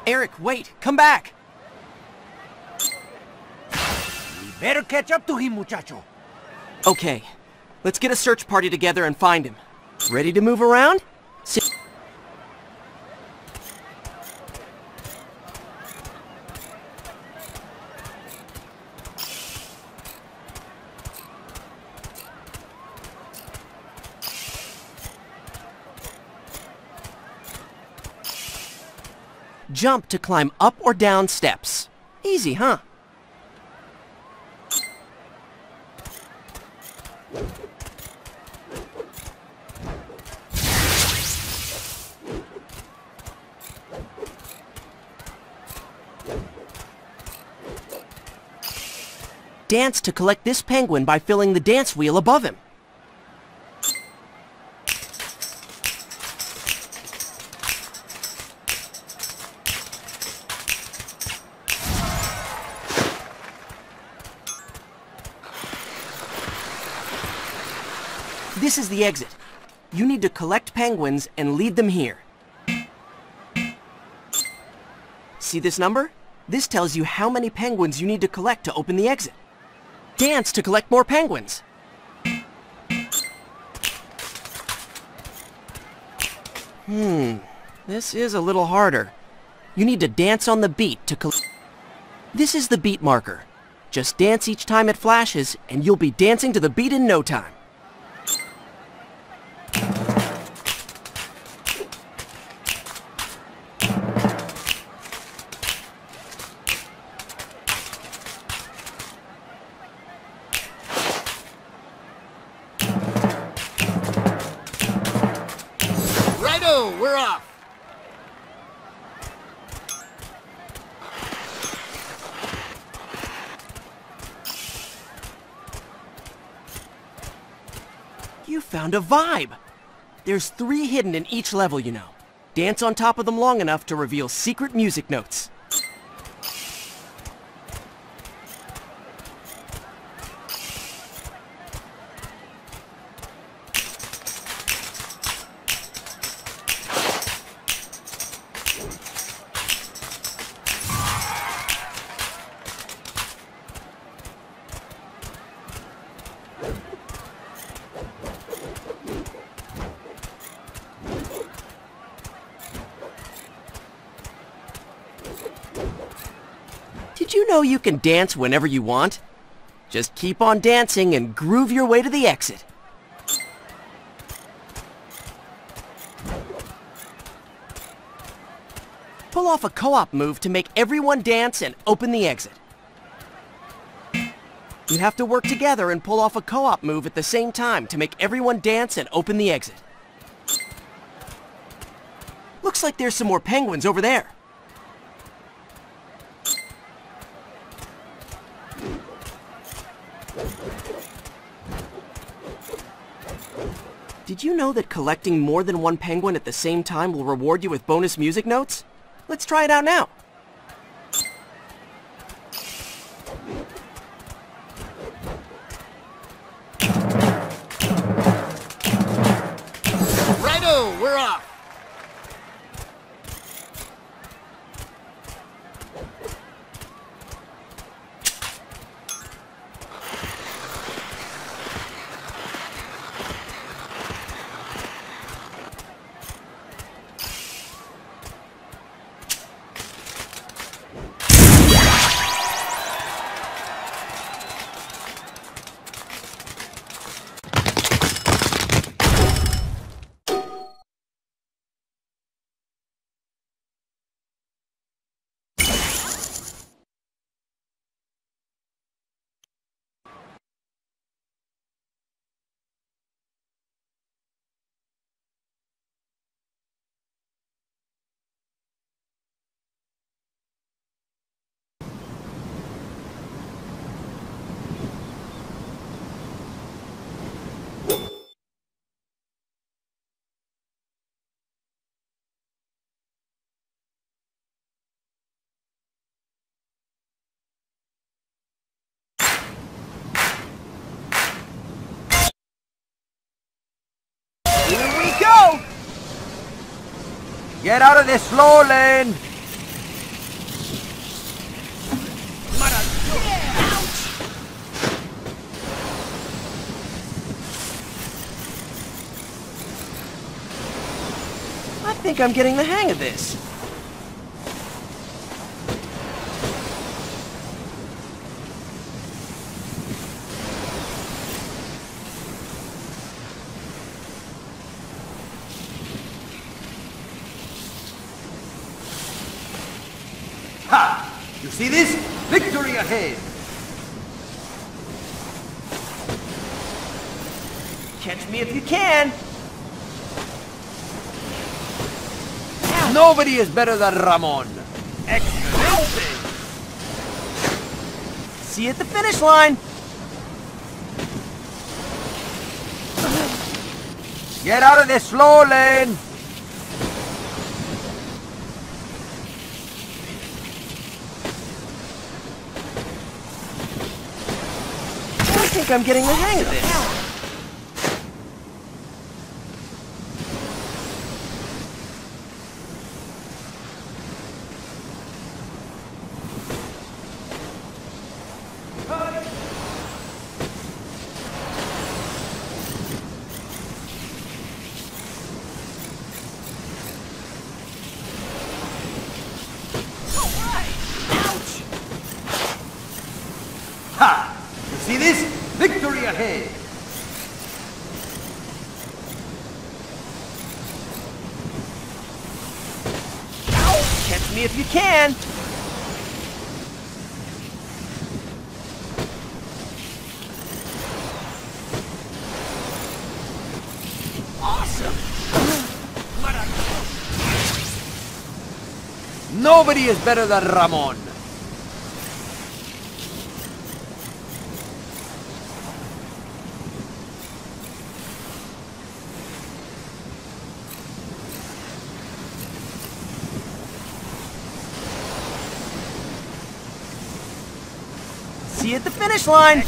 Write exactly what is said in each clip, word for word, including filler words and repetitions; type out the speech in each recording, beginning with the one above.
Eric, wait! Come back! We better catch up to him, muchacho. Okay, let's get a search party together and find him. Ready to move around? Si- Jump to climb up or down steps. Easy, huh? Dance to collect this penguin by filling the dance wheel above him. This is the exit. You need to collect penguins and lead them here. See this number? This tells you how many penguins you need to collect to open the exit. Dance to collect more penguins. Hmm, this is a little harder. You need to dance on the beat to collect... This is the beat marker. Just dance each time it flashes, and you'll be dancing to the beat in no time. Righto, we're off. You found a vibe! There's three hidden in each level, you know. Dance on top of them long enough to reveal secret music notes. Did you know you can dance whenever you want? Just keep on dancing and groove your way to the exit. Pull off a co-op move to make everyone dance and open the exit. You have to work together and pull off a co-op move at the same time to make everyone dance and open the exit. Looks like there's some more penguins over there. Did you know that collecting more than one penguin at the same time will reward you with bonus music notes? Let's try it out now. Righto, we're off. Get out of this slow lane! think I'm getting the hang of this. Ha! You see this? Victory ahead! Catch me if you can. Nobody is better than Ramon. Explosive! See you at the finish line. Get out of the slow lane! I think I'm getting the hang of this. Ha! You see this? Victory ahead! Catch me if you can. Awesome. Nobody is better than Ramon. See you at the finish line.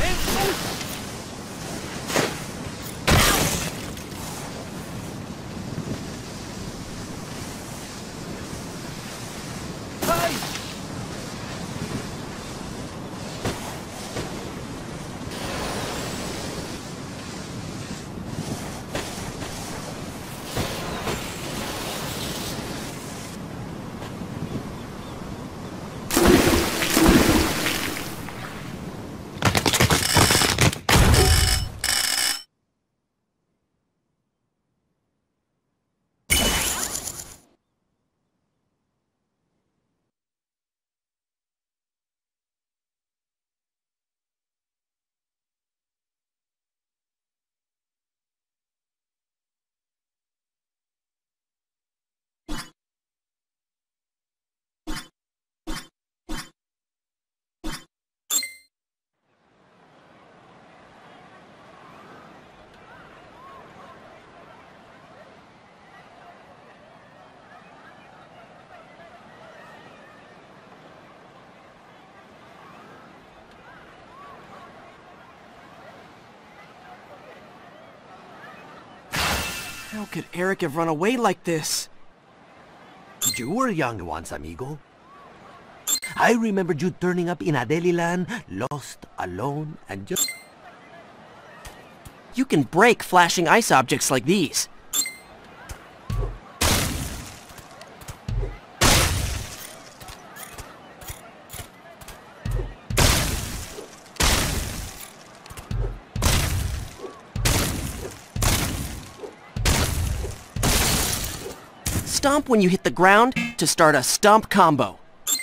How could Eric have run away like this? You were young once, amigo. I remembered you turning up in Adeliland, lost, alone, and just... You can break flashing ice objects like these. Stomp when you hit the ground to start a stomp combo.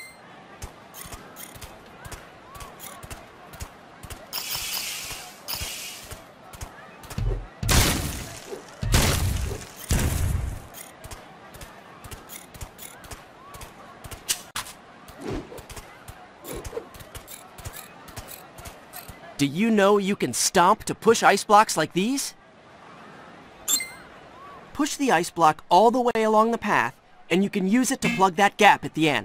Do you know you can stomp to push ice blocks like these? Push the ice block all the way along the path, and you can use it to plug that gap at the end.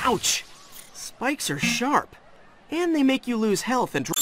Ouch! Spikes are sharp, and they make you lose health and...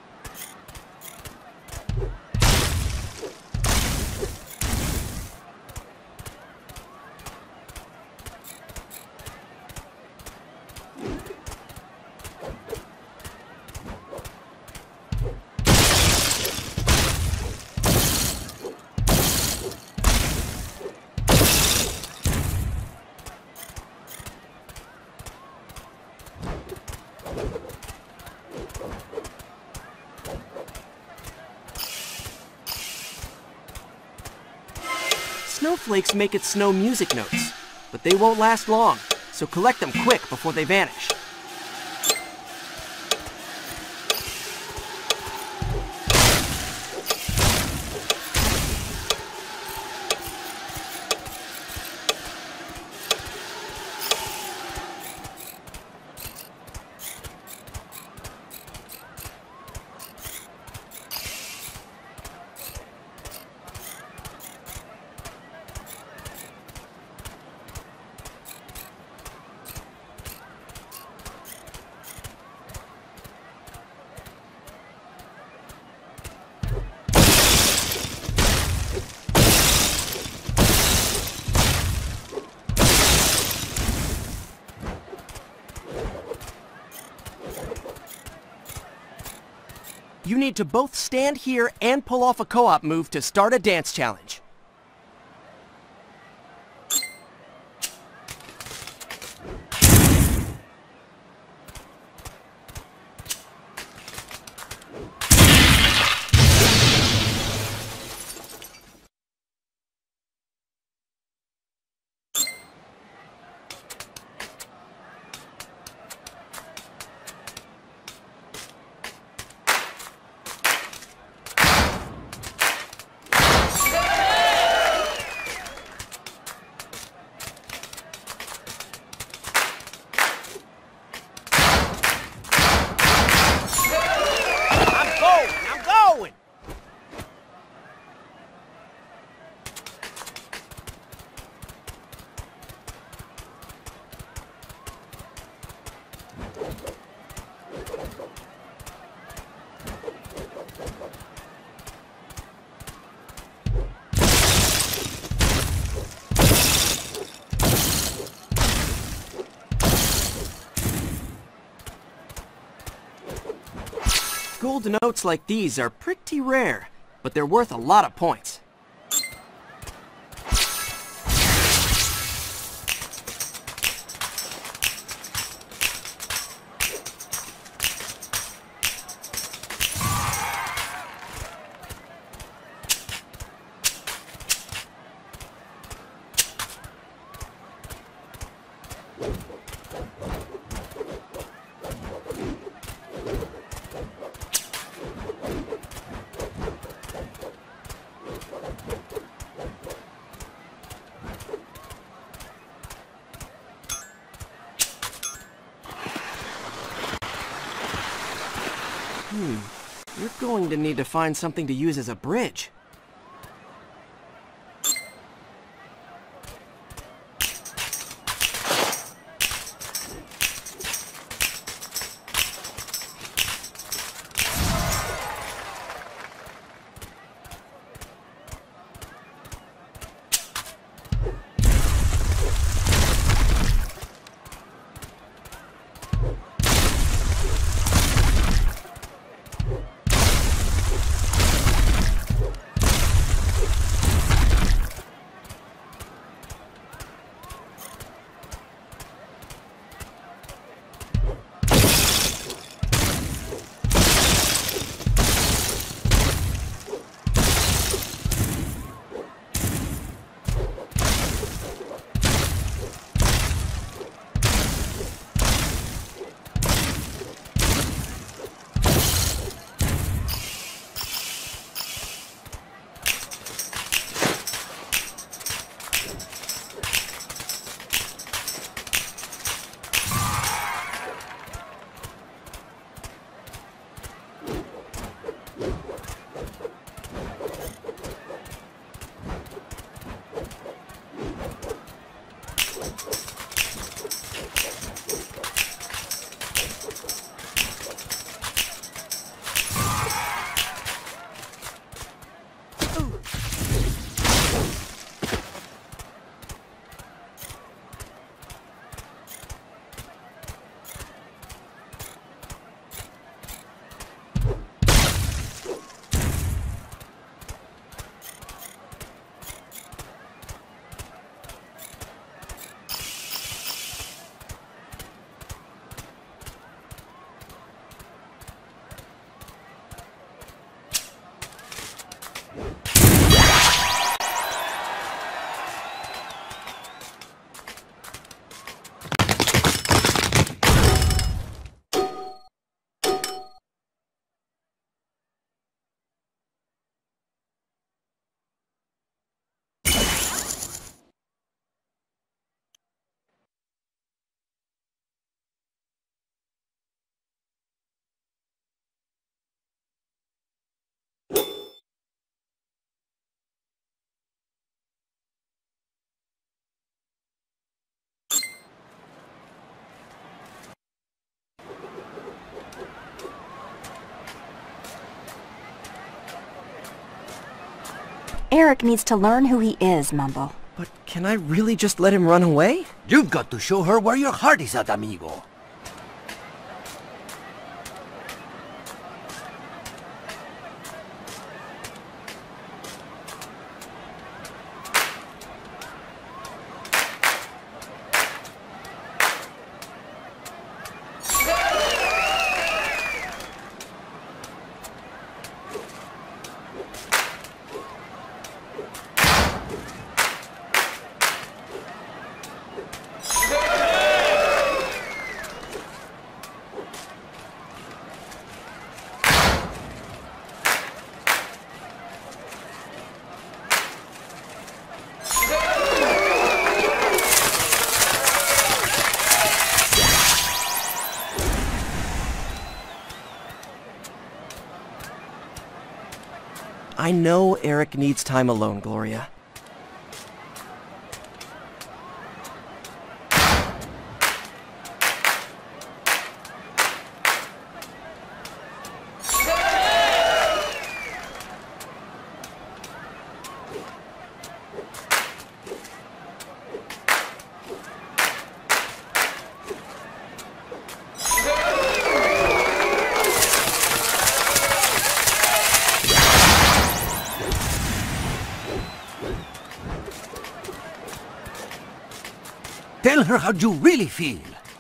Snowflakes make it snow music notes, but they won't last long, so collect them quick before they vanish. You need to both stand here and pull off a co-op move to start a dance challenge. Gold notes like these are pretty rare, but they're worth a lot of points. Hmm, you're going to need to find something to use as a bridge. Eric needs to learn who he is, Mumble. But can I really just let him run away? You've got to show her where your heart is at, amigo. I know Eric needs time alone, Gloria. Tell her how you really feel.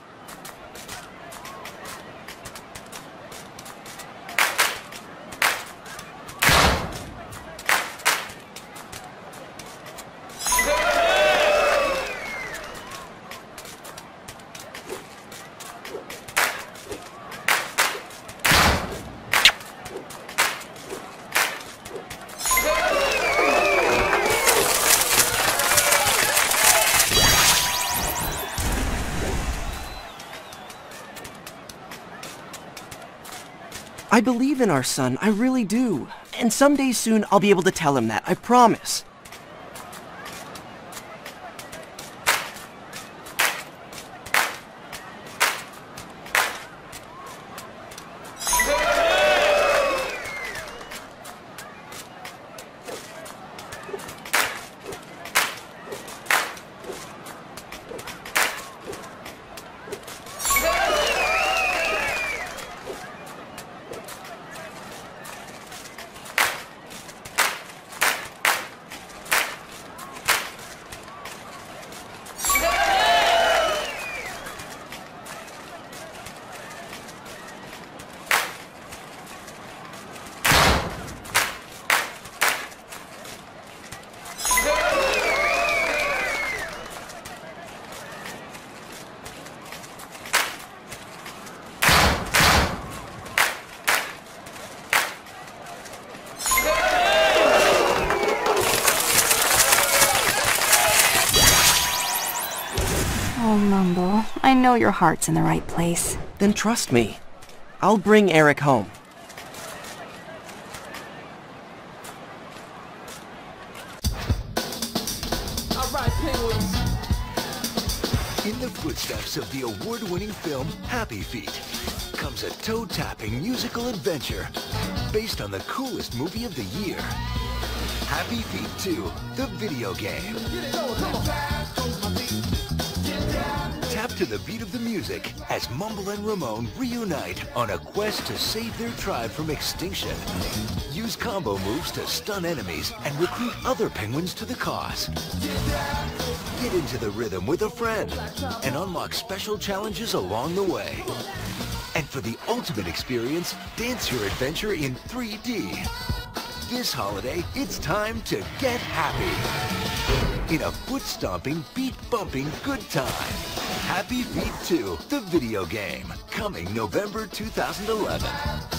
I believe in our son, I really do. And someday soon I'll be able to tell him that, I promise. Oh, Mumble, I know your heart's in the right place. Then trust me. I'll bring Eric home. In the footsteps of the award-winning film Happy Feet comes a toe-tapping musical adventure based on the coolest movie of the year. Happy Feet two, the video game. Tap to the beat of the music as Mumble and Ramon reunite on a quest to save their tribe from extinction. Use combo moves to stun enemies and recruit other penguins to the cause. Get into the rhythm with a friend and unlock special challenges along the way. And for the ultimate experience, dance your adventure in three D. This holiday, it's time to get happy in a foot-stomping, beat-bumping good time. Happy Feet two, the video game, coming November two thousand eleven.